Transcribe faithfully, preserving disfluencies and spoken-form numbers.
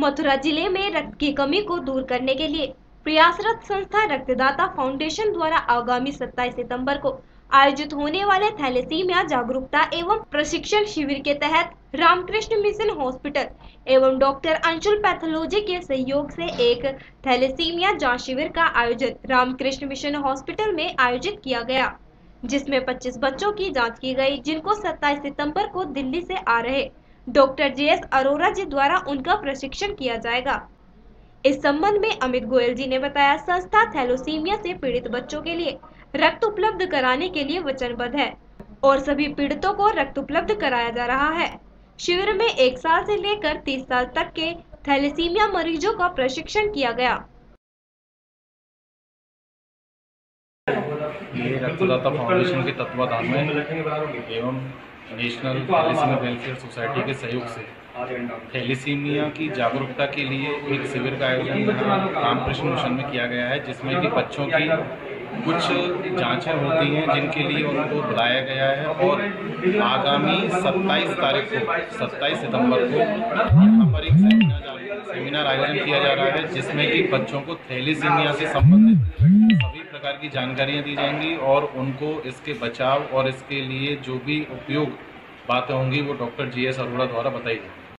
मथुरा जिले में रक्त की कमी को दूर करने के लिए प्रयासरत संस्था रक्तदाता फाउंडेशन द्वारा आगामी सत्ताईस सितंबर को आयोजित होने वाले थैलेसीमिया जागरूकता एवं प्रशिक्षण शिविर के तहत रामकृष्ण मिशन हॉस्पिटल एवं डॉक्टर अंशुल पैथोलॉजी के सहयोग से एक थैलेसीमिया जांच शिविर का आयोजन रामकृष्ण मिशन हॉस्पिटल में आयोजित किया गया, जिसमें पच्चीस बच्चों की जांच की गई, जिनको सत्ताईस सितंबर को दिल्ली से आ रहे doctor J S Arora ji द्वारा उनका प्रशिक्षण किया जाएगा। इस संबंध में अमित गोयल जी ने बताया, संस्था थैलेसीमिया से पीड़ित बच्चों के लिए रक्त उपलब्ध कराने के लिए वचनबद्ध है और सभी पीड़ितों को रक्त उपलब्ध कराया जा रहा है। शिविर में एक साल से लेकर तीस साल तक के थैलेसीमिया मरीजों का प्रशिक्षण किया गया। ये रक्तदाता फाउंडेशन के तत्वाधान में एवं नेशनल थैलेसीमिया वेलफेयर सोसाइटी के सहयोग से थैलेसीमिया की जागरूकता के लिए एक शिविर का आयोजन यहाँ रामकृष्ण मिशन में किया गया है, जिसमें कि बच्चों की कुछ जांचें होती हैं जिनके लिए उनको बुलाया गया है और आगामी सत्ताईस तारीख को सत्ताईस सितंबर को यहाँ पर एक सेमिनार सेमिनार आयोजन किया जा रहा है, जिसमें कि बच्चों को थैलेसीमिया से संबंधित सभी प्रकार की जानकारियाँ दी जाएंगी और उनको इसके बचाव और इसके लिए जो भी उपयोग बातें होंगी वो डॉक्टर जी एस अरोड़ा द्वारा बताई जाएंगी।